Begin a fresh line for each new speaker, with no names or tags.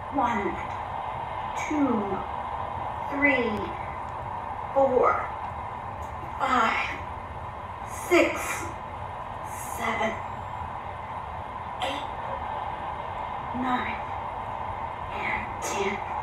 1, 2, 3, 4, 5, 6, 7, 8, 9, and 10.